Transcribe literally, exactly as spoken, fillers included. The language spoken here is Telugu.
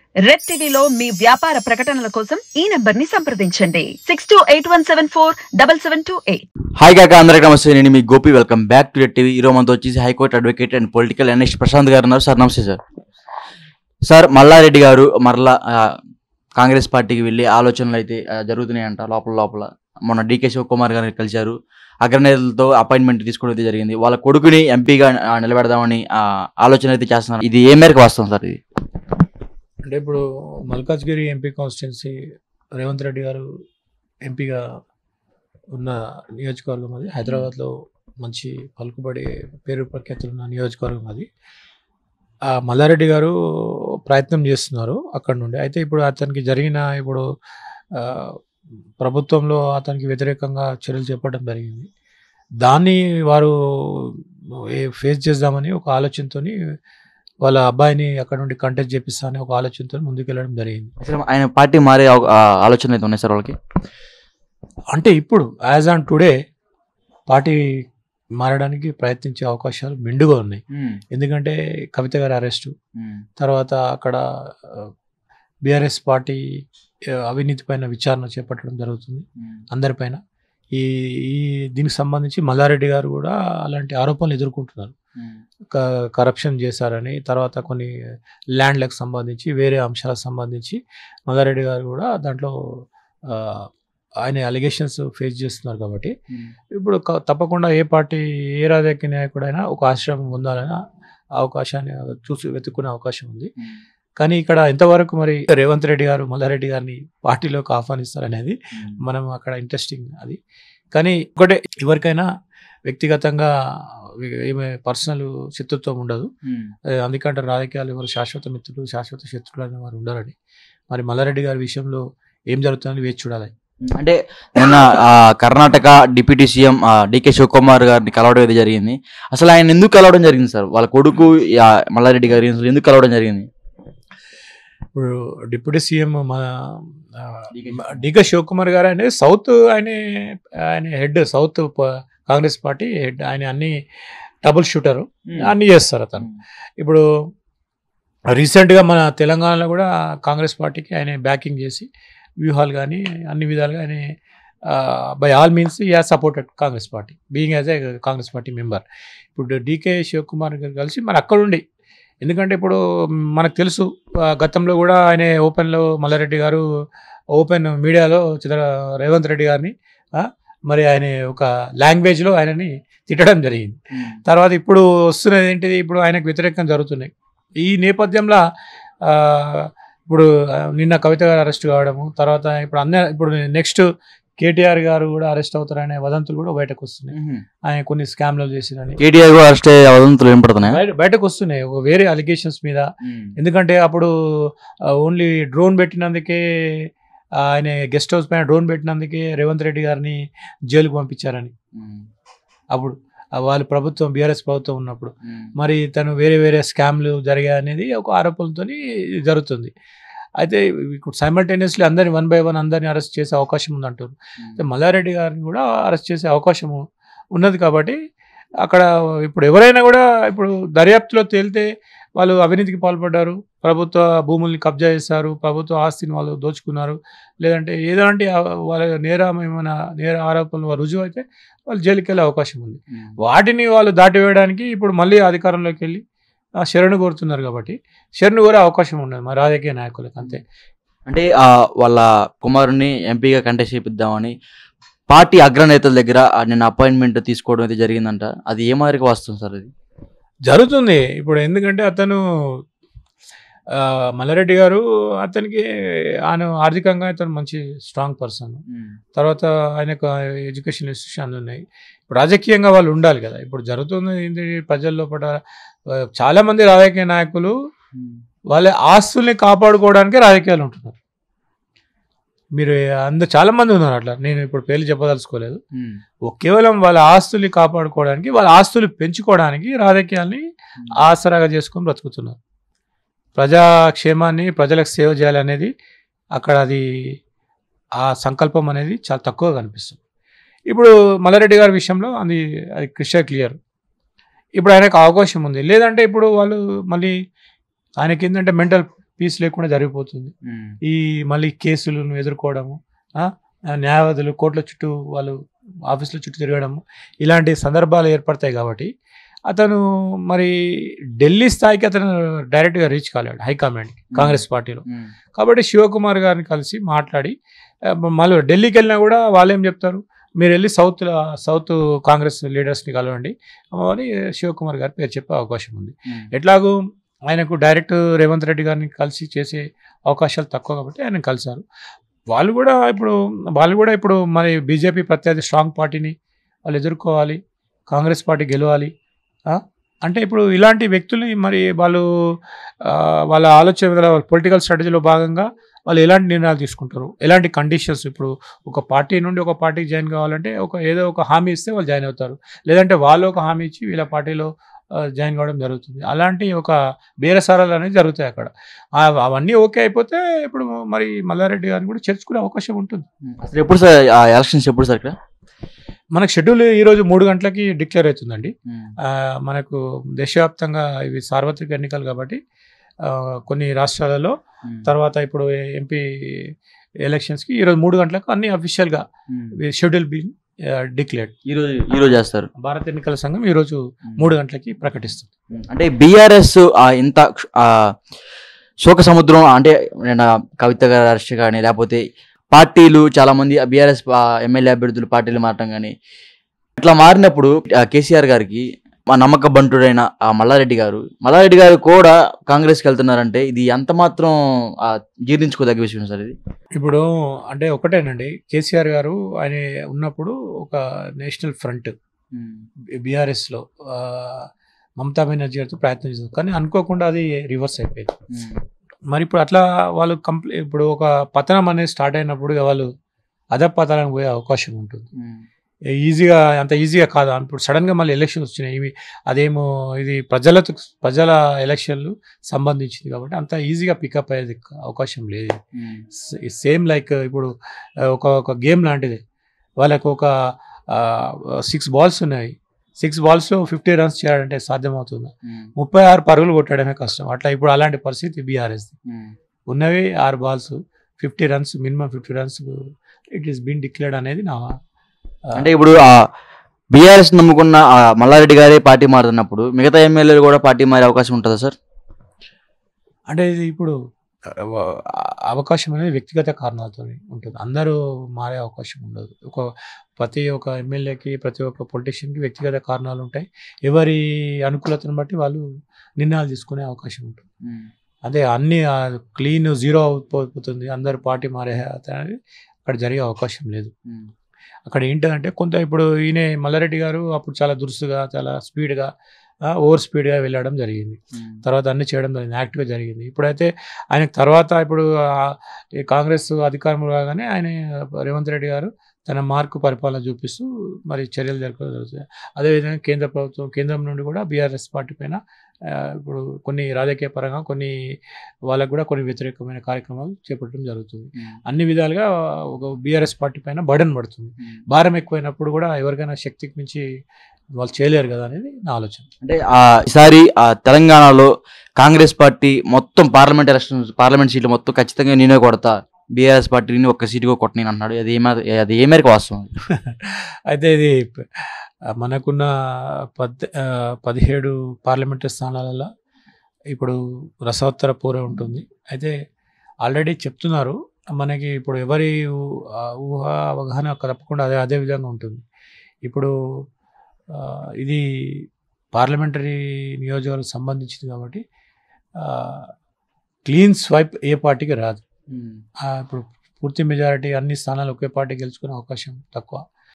రెడ్ టీవీలో మీ వ్యాపార ప్రకటనల కోసం ఈ నంబర్ ని సంప్రదించండి six two eight one seven four double seven two eight. Hi కాక అందరికీ నమస్తే. నేను మీ Gopi. Welcome back to red TV. ఈరోజు మనతో వచ్చేసి high court advocate and political analyst Prashanth గారు ఉన్నారు. సార్ నమస్తే. సార్ సార్ మల్లారెడ్డి గారు మరలా కాంగ్రెస్ పార్టీకి వెళ్ళి ఆలోచనలు అయితే జరుగుతున్నాయంట. లోపల లోపల మొన్న డీకే శివకుమార్ గారిని కలిశారు. అగ్రనేతలతో అపాయింట్మెంట్ తీసుకోవడం అయితే జరిగింది. వాళ్ళ కొడుకుని ఎంపీగా నిలబెడదామని ఆలోచన అయితే చేస్తున్నారు. ఇది ఏ మేరకు వస్తుంది సార్? ఇది అంటే ఇప్పుడు మల్కాజ్గిరి ఎంపీ కాన్స్టిట్యున్సీ రేవంత్ రెడ్డి గారు ఎంపీగా ఉన్న నియోజకవర్గం అది. హైదరాబాద్లో మంచి పలుకుబడి పేరు ప్రఖ్యాతులు ఉన్న నియోజకవర్గం అది. మల్లారెడ్డి గారు ప్రయత్నం చేస్తున్నారు అక్కడ నుండి. అయితే ఇప్పుడు అతనికి జరిగిన ఇప్పుడు ప్రభుత్వంలో అతనికి వ్యతిరేకంగా చర్యలు చేపట్టడం జరిగింది. దాన్ని వారు ఫేస్ చేద్దామని ఒక ఆలోచనతో వాళ్ళ అబ్బాయిని అక్కడ నుండి కంటెస్ట్ చేపిస్తామని ఒక ఆలోచనతో ముందుకెళ్ళడం జరిగింది. అసలు ఆయన పార్టీ మారే ఆలోచన అయితే ఉన్నాయి సార్ వాళ్ళకి? అంటే ఇప్పుడు యాజ్ ఆన్ టుడే పార్టీ మారడానికి ప్రయత్నించే అవకాశాలు మెండుగా ఉన్నాయి. ఎందుకంటే కవిత గారి అరెస్టు తర్వాత అక్కడ బీఆర్ఎస్ పార్టీ అవినీతి పైన విచారణ చేపట్టడం జరుగుతుంది అందరిపైన. ఈ ఈ దీనికి సంబంధించి మల్లారెడ్డి గారు కూడా అలాంటి ఆరోపణలు ఎదుర్కొంటున్నారు. కరప్షన్ చేశారని, తర్వాత కొన్ని ల్యాండ్లకు సంబంధించి వేరే అంశాలకు సంబంధించి మల్లారెడ్డి గారు కూడా దాంట్లో ఆయన అలిగేషన్స్ ఫేస్ చేస్తున్నారు. కాబట్టి ఇప్పుడు తప్పకుండా ఏ పార్టీ ఏ రాజకీయ నాయకుడైనా ఒక ఆశ్రమం పొందాలన్న అవకాశాన్ని చూసి వెతుక్కునే అవకాశం ఉంది. కానీ ఇక్కడ ఎంతవరకు మరి రేవంత్ రెడ్డి గారు మల్లారెడ్డి గారిని పార్టీలోకి ఆహ్వానిస్తారనేది మనం అక్కడ ఇంట్రెస్టింగ్ అది. కానీ ఒకటే, ఎవరికైనా వ్యక్తిగతంగా ఏమే పర్సనల్ శత్రుత్వం ఉండదు. అందుకంటే రాజకీయాలు ఎవరు శాశ్వత మిత్రులు శాశ్వత శత్రులు అనే వారు ఉండరని. మరి మల్లారెడ్డి గారి విషయంలో ఏం జరుగుతుందని వేచి చూడాలి. అంటే నిన్న Karnataka deputy CM DK Shivakumar గారిని కలవడం అయితే జరిగింది. అసలు ఆయన ఎందుకు కలవడం జరిగింది సార్? వాళ్ళ కొడుకు మల్లారెడ్డి గారి ఎందుకు కలవడం జరిగింది? ఇప్పుడు డిప్యూటీ సీఎం మన డీకే శివకుమార్ గారు అనేది సౌత్ ఆయన ఆయన head, south Congress party head. ఆయన అన్ని డబుల్ షూటరు అన్ని చేస్తారు అతను. ఇప్పుడు రీసెంట్గా మన తెలంగాణలో కూడా కాంగ్రెస్ పార్టీకి ఆయన బ్యాకింగ్ చేసి వ్యూహాలు కానీ అన్ని విధాలుగా ఆయన by all means he has supported Congress party being as a Congress party member. ఇప్పుడు డీకే శివకుమార్ గారు కలిసి మరి అక్కడుండి, ఎందుకంటే ఇప్పుడు మనకు తెలుసు గతంలో కూడా ఆయన ఓపెన్లో మల్లారెడ్డి గారు ఓపెన్ మీడియాలో చిత్ర రేవంత్ రెడ్డి గారిని మరి ఆయన ఒక లాంగ్వేజ్లో ఆయనని తిట్టడం జరిగింది. తర్వాత ఇప్పుడు వస్తున్నది ఏంటిది, ఇప్పుడు ఆయనకు వ్యతిరేకంగా జరుగుతున్నాయి. ఈ నేపథ్యంలో ఇప్పుడు నిన్న కవిత గారు అరెస్ట్ కావడము, తర్వాత ఇప్పుడు అన్న ఇప్పుడు నెక్స్ట్ కేటీఆర్ గారు కూడా అరెస్ట్ అవుతారనే వదంతులు కూడా బయటకు వస్తున్నాయి. ఆయన కొన్ని స్కామ్లు చేసిరని కేటీఆర్ అరెస్ట్ అయ్యే వదంతులు ఏర్పడుతున్నాయి, బయటకు వస్తున్నాయి ఒక వేరే అలిగేషన్స్ మీద. ఎందుకంటే అప్పుడు ఓన్లీ డ్రోన్ పెట్టినందుకే, ఆయన గెస్ట్ హౌస్ పైన డ్రోన్ పెట్టినందుకే రేవంత్ రెడ్డి గారిని జైలుకు పంపించారని అప్పుడు వాళ్ళ ప్రభుత్వం బీఆర్ఎస్ ప్రభుత్వం ఉన్నప్పుడు. మరి తను వేరే వేరే స్కామ్లు జరిగాయి అనేది ఒక ఆరోపణలతో జరుగుతుంది. అయితే ఇప్పుడు సైమల్టేనియస్లీ అందరిని వన్ బై వన్ అందరినీ అరెస్ట్ చేసే అవకాశం ఉందంటారు. మల్లారెడ్డి గారిని కూడా అరెస్ట్ చేసే అవకాశం ఉన్నది. కాబట్టి అక్కడ ఇప్పుడు ఎవరైనా కూడా ఇప్పుడు దర్యాప్తులో తేలితే వాళ్ళు అవినీతికి పాల్పడ్డారు, ప్రభుత్వ భూముల్ని కబ్జా చేశారు, ప్రభుత్వ ఆస్తిని వాళ్ళు దోచుకున్నారు, లేదంటే ఏదంటే వాళ్ళ నేరం ఏమైనా నేర ఆరోపణలు రుజువు అయితే వాళ్ళు జైలుకి వెళ్ళే అవకాశం ఉంది. వాటిని వాళ్ళు దాటివేయడానికి ఇప్పుడు మళ్ళీ అధికారంలోకి వెళ్ళి శరణు కోరుతున్నారు. కాబట్టి శరణు కోరే అవకాశం ఉండదు మా రాజకీయ నాయకులకు. అంతే. అంటే వాళ్ళ కుమారుని ఎంపీగా కంటెస్ట్ చేపిద్దామని పార్టీ అగ్రనేతల దగ్గర నేను అపాయింట్మెంట్ తీసుకోవడం అయితే జరిగిందంట. అది ఏ మాదిరికి వస్తుంది సార్? అది జరుగుతుంది ఇప్పుడు. ఎందుకంటే అతను మల్లారెడ్డి గారు అతనికి ఆయన ఆర్థికంగా అతను మంచి స్ట్రాంగ్ పర్సన్. తర్వాత ఆయనకు ఎడ్యుకేషన్ ఇన్స్టిట్యూషన్లు ఉన్నాయి. ఇప్పుడు రాజకీయంగా వాళ్ళు ఉండాలి కదా. ఇప్పుడు జరుగుతుంది ఏంటి, ప్రజల్లో పడ చాలామంది రాజకీయ నాయకులు వాళ్ళ ఆస్తుల్ని కాపాడుకోవడానికి రాజకీయాలు ఉంటున్నారు. మీరు అందరు చాలా మంది ఉన్నారు అట్లా, నేను ఇప్పుడు పేర్లు చెప్పదలుచుకోలేదు. కేవలం వాళ్ళ ఆస్తుల్ని కాపాడుకోవడానికి, వాళ్ళ ఆస్తులు పెంచుకోవడానికి రాజకీయాల్ని ఆసరాగా చేసుకొని బ్రతుకుతున్నారు. ప్రజాక్షేమాన్ని ప్రజలకు సేవ చేయాలనేది అక్కడ అది ఆ సంకల్పం అనేది చాలా తక్కువగా కనిపిస్తుంది. ఇప్పుడు మల్లారెడ్డి గారి విషయంలో అది అది క్రిస్టల్ క్లియర్. ఇప్పుడు ఆయనకు అవకాశం ఉంది. లేదంటే ఇప్పుడు వాళ్ళు మళ్ళీ ఆయనకి ఏంటంటే మెంటల్ పీస్ లేకుండా జరిగిపోతుంది. ఈ మళ్ళీ కేసులను ఎదుర్కోవడము, న్యాయవాదులు కోర్టుల చుట్టూ వాళ్ళు ఆఫీసుల చుట్టూ తిరగడము, ఇలాంటి సందర్భాలు ఏర్పడతాయి. కాబట్టి అతను మరి ఢిల్లీ స్థాయికి అతను డైరెక్ట్గా రీచ్ కాలేడు హైకమాండ్ కాంగ్రెస్ పార్టీలో. కాబట్టి శివకుమార్ గారిని కలిసి మాట్లాడి మళ్ళీ ఢిల్లీకి వెళ్ళినా కూడా వాళ్ళు ఏం చెప్తారు, మీరు వెళ్ళి సౌత్ సౌత్ కాంగ్రెస్ లీడర్స్ని కలవండి అని శివకుమార్ గారి పేరు చెప్పే అవకాశం ఉంది. ఎట్లాగూ ఆయనకు డైరెక్ట్ రేవంత్ రెడ్డి గారిని కలిసి చేసే అవకాశాలు తక్కువ కాబట్టి ఆయన కలిశారు. వాళ్ళు కూడా ఇప్పుడు వాళ్ళు కూడా ఇప్పుడు మరి బీజేపీ ప్రత్యర్థి స్ట్రాంగ్ పార్టీని వాళ్ళు ఎదుర్కోవాలి, కాంగ్రెస్ పార్టీ గెలవాలి అంటే ఇప్పుడు ఇలాంటి వ్యక్తుల్ని మరి వాళ్ళు వాళ్ళ ఆలోచన పొలిటికల్ స్ట్రాటజీలో భాగంగా వాళ్ళు ఎలాంటి నిర్ణయాలు తీసుకుంటారు, ఎలాంటి కండిషన్స్. ఇప్పుడు ఒక పార్టీ నుండి ఒక పార్టీకి జాయిన్ కావాలంటే ఒక ఏదో ఒక హామీ ఇస్తే వాళ్ళు జాయిన్ అవుతారు, లేదంటే వాళ్ళు ఒక హామీ ఇచ్చి వీళ్ళ పార్టీలో జాయిన్ కావడం జరుగుతుంది. అలాంటి ఒక బేరసారాలు అనేది జరుగుతాయి అక్కడ. అవన్నీ ఓకే అయిపోతే ఇప్పుడు మరి మల్లారెడ్డి గారిని కూడా చేర్చుకునే అవకాశం ఉంటుంది. అసలు ఎప్పుడు సార్ ఎలక్షన్స్ ఎప్పుడు సార్ ఇక్కడ? మనకు షెడ్యూల్ ఈరోజు మూడు గంటలకి డిక్లేర్ అవుతుందండి. మనకు దేశవ్యాప్తంగా ఇవి సార్వత్రిక ఎన్నికలు కాబట్టి కొన్ని రాష్ట్రాలలో తర్వాత ఇప్పుడు ఎంపీ ఎలక్షన్స్కి ఈరోజు మూడు గంటలకు అన్ని అఫీషియల్గా షెడ్యూల్ బి డిక్లేర్డ్ ఈరోజు ఈరోజు చేస్తారు. భారత ఎన్నికల సంఘం ఈరోజు మూడు గంటలకి ప్రకటిస్తుంది. అంటే బీఆర్ఎస్ ఇంత శోక సముద్రం అంటే కవిత గారి అరెస్ట్ కానీ లేకపోతే పార్టీలు చాలా మంది బీఆర్ఎస్ ఎమ్మెల్యే అభ్యర్థులు పార్టీలు మారటం కానీ ఇట్లా మారినప్పుడు కేసీఆర్ గారికి మా నమ్మక బంటుడైన ఆ మల్లారెడ్డి గారు మల్లారెడ్డి గారు కూడా కాంగ్రెస్కి వెళ్తున్నారంటే ఇది ఎంత మాత్రం జీర్ణించుకోదగ్గ విషయం సార్ ఇది? ఇప్పుడు అంటే ఒకటేనండి, కేసీఆర్ గారు ఆయన ఉన్నప్పుడు ఒక నేషనల్ ఫ్రంట్ బీఆర్ఎస్లో మమతా బెనర్జీ గారితో ప్రయత్నం చేశారు, కానీ అనుకోకుండా అది రివర్స్ అయిపోయింది. మరి ఇప్పుడు అట్లా వాళ్ళు కంప్లీ ఇప్పుడు ఒక పతనం అనేది స్టార్ట్ అయినప్పుడు వాళ్ళు అధపతనానికి పోయే అవకాశం ఉంటుంది. ఈజీగా అంత ఈజీగా కాదు. ఇప్పుడు సడన్గా మళ్ళీ ఎలక్షన్స్ వచ్చినాయి, ఇవి అదేమో ఇది ప్రజలతో ప్రజల ఎలక్షన్లు సంబంధించింది కాబట్టి అంత ఈజీగా పికప్ అయ్యేది అవకాశం లేదు. సేమ్ లైక్ ఇప్పుడు ఒక ఒక గేమ్ లాంటిది, వాళ్ళకు ఒక సిక్స్ బాల్స్ ఉన్నాయి, సిక్స్ బాల్స్లో ఫిఫ్టీ రన్స్ చేయాలంటే సాధ్యమవుతుంది, ముప్పై ఆరు పరుగులు కొట్టడమే కష్టం. అట్లా ఇప్పుడు అలాంటి పరిస్థితి బీఆర్ఎస్ ఉన్నవి ఆరు balls fifty runs minimum fifty runs it is been declared అనేది నా. అంటే ఇప్పుడు బీఆర్ఎస్ నమ్ముకున్న మల్లారెడ్డి గారే పార్టీ మారుతున్నప్పుడు మిగతా ఎమ్మెల్యేలు కూడా పార్టీ మారే అవకాశం ఉంటుందా సార్? అంటే ఇది ఇప్పుడు అవకాశం అనేది వ్యక్తిగత కారణాలతో ఉంటుంది, అందరూ మారే అవకాశం ఉండదు. ఒక ప్రతి ఒక్క ఎమ్మెల్యేకి ప్రతి ఒక్క పొలిటీషియన్కి వ్యక్తిగత కారణాలు ఉంటాయి, ఎవరి అనుకూలతను బట్టి వాళ్ళు నిర్ణయాలు తీసుకునే అవకాశం ఉంటుంది. అదే అన్ని క్లీన్ జీరో అయిపోతుంది అందరు పార్టీ మారే అనేది అక్కడ జరిగే అవకాశం లేదు. అక్కడ ఏంటంటే కొంత ఇప్పుడు ఈయన మల్లారెడ్డి గారు అప్పుడు చాలా దురుసుగా చాలా స్పీడ్గా ఓవర్ స్పీడ్గా వెళ్ళడం జరిగింది, తర్వాత అన్ని చేయడం జరిగింది, యాక్టివ్గా జరిగింది. ఇప్పుడైతే ఆయనకు తర్వాత ఇప్పుడు కాంగ్రెస్ అధికారంలో రాగానే ఆయన రేవంత్ రెడ్డి గారు తన మార్కు పరిపాలన చూపిస్తూ మరి చర్యలు జరపడం జరుగుతుంది. అదేవిధంగా కేంద్ర ప్రభుత్వం కేంద్రం నుండి కూడా బీఆర్ఎస్ పార్టీ పైన ఇప్పుడు కొన్ని రాజకీయ పరంగా కొన్ని వాళ్ళకు కూడా కొన్ని వ్యతిరేకమైన కార్యక్రమాలు చేపట్టడం జరుగుతుంది. అన్ని విధాలుగా ఒక బీఆర్ఎస్ పార్టీ పైన బర్డెన్ పడుతుంది. భారం ఎక్కువైనప్పుడు కూడా ఎవరికైనా శక్తికి మించి వాళ్ళు చేయలేరు కదా అనేది నా ఆలోచన. అంటే ఈసారి తెలంగాణలో కాంగ్రెస్ పార్టీ మొత్తం పార్లమెంట్ ఎలక్షన్స్ పార్లమెంట్ సీట్లు మొత్తం ఖచ్చితంగా నేనే కొడతా, బీఆర్ఎస్ పార్టీని ఒక్క సీటుగా కొట్టని అంటున్నాడు, అది ఏమ అది ఏ మేరకు వాస్తవం? అయితే ఇది మనకున్న పద్ పదిహేడు పార్లమెంటరీ స్థానాలలో ఇప్పుడు రసోత్తర పూర్వ ఉంటుంది. అయితే ఆల్రెడీ చెప్తున్నారు మనకి ఇప్పుడు ఎవరి ఊహ అవగాహన తప్పకుండా అదే అదే విధంగా ఉంటుంది. ఇప్పుడు ఇది పార్లమెంటరీ నియోజకవర్గం సంబంధించింది కాబట్టి క్లీన్ స్వైప్ ఏ పార్టీకి రాదు. ఇప్పుడు పూర్తి మెజారిటీ అన్ని స్థానాలు ఒకే పార్టీ గెలుచుకునే అవకాశం తక్కువ.